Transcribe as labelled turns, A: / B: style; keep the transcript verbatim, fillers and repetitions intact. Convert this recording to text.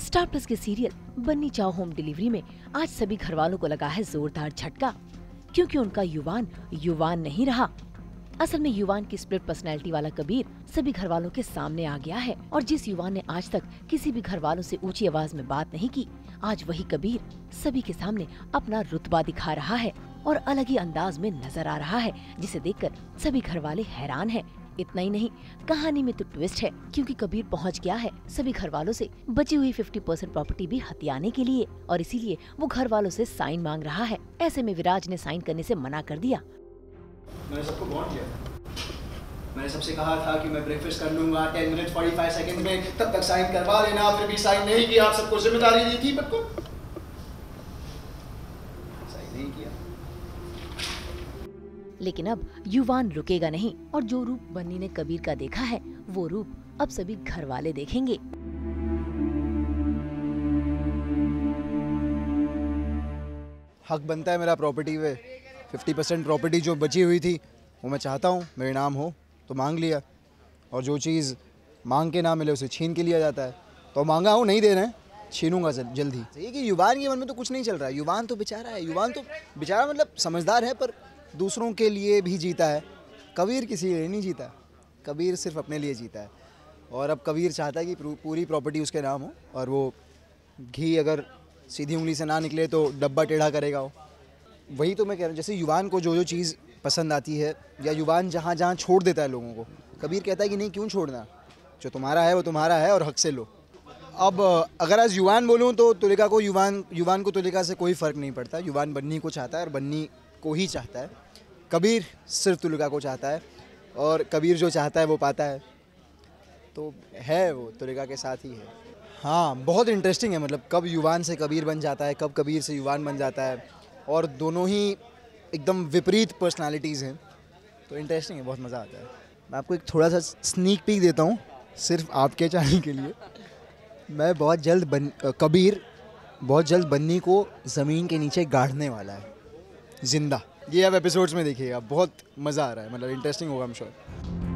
A: Star Plus के serial Banni chow home delivery में आज सभी घर वालों को लगा है जोरदार झटका, क्योंकि उनका युवान युवान नहीं रहा। असल में युवान की स्प्लिट पर्सनैलिटी वाला कबीर सभी घर वालों के सामने आ गया है और जिस युवान ने आज तक किसी भी घर वालों से ऊंची आवाज में बात नहीं की, आज वही कबीर सभी के सामने अपना रुतबा दिखा रहा है और अलग ही अंदाज में नजर आ रहा है, जिसे देखकर सभी घर वाले हैरान हैं। इतना ही नहीं, कहानी में तो ट्विस्ट है, क्योंकि कबीर पहुंच गया है सभी घर वालों से बची हुई पचास परसेंट प्रॉपर्टी भी हथियाने के लिए और इसीलिए वो घर वालों से साइन मांग रहा है। ऐसे में विराज ने साइन करने से मना कर दिया।
B: मैंने सबको वार्न किया, मैंने सबसे कहा था कि मैं ब्रेकफास्ट कर लूंगा ten minute forty five second में, तब तक साइन करवा लेना, फिर भी साइन नहीं किया। आप सबको जिम्मेदारी दी थी, सबको साइन नहीं किया।
A: लेकिन अब युवान रुकेगा नहीं और जो रूप बन्नी ने कबीर का देखा है वो रूप अब सभी घर वाले देखेंगे।
B: हक बनता है मेरा प्रॉपर्टी पे। पचास परसेंट प्रॉपर्टी जो बची हुई थी वो मैं चाहता हूँ मेरे नाम हो, तो मांग लिया। और जो चीज़ मांग के ना मिले उसे छीन के लिया जाता है, तो मांगा हूँ, नहीं दे रहे हैं, छीनूंगा जल्दी। ये कि युवान के मन में तो कुछ नहीं चल रहा है। युवान तो बेचारा है, युवान तो बेचारा मतलब समझदार है, पर दूसरों के लिए भी जीता है। कबीर किसी के लिए नहीं जीता, कबीर सिर्फ अपने लिए जीता है। और अब कबीर चाहता है कि पूरी प्रॉपर्टी उसके नाम हो, और वो घी अगर सीधी उंगली से ना निकले तो डब्बा टेढ़ा करेगा वो। वही तो मैं कह रहा हूँ, जैसे युवान को जो जो चीज़ पसंद आती है या युवान जहाँ जहाँ छोड़ देता है लोगों को, कबीर कहता है कि नहीं, क्यों छोड़ना, जो तुम्हारा है वो तुम्हारा है और हक से लो। अब अगर आज युवान बोलूँ तो तुलिका को युवान युवान को तुलिका से कोई फ़र्क नहीं पड़ता। युवान बन्नी को चाहता है और बन्नी को ही चाहता है। कबीर सिर्फ तुलिका को चाहता है और कबीर जो चाहता है वो पाता है, तो है वो तुलिका के साथ ही है। हाँ, बहुत इंटरेस्टिंग है, मतलब कब युवान से कबीर बन जाता है, कब कबीर से युवान बन जाता है, और दोनों ही एकदम विपरीत पर्सनालिटीज़ हैं, तो इंटरेस्टिंग है, बहुत मज़ा आता है। मैं आपको एक थोड़ा सा स्नीक पीक देता हूँ सिर्फ आपके चैनल के लिए। मैं बहुत जल्द बन कबीर बहुत जल्द बन्नी को ज़मीन के नीचे गाड़ने वाला है जिंदा। ये आप एपिसोड्स में देखिएगा, बहुत मज़ा आ रहा है, मतलब इंटरेस्टिंग होगा, आई एम श्योर।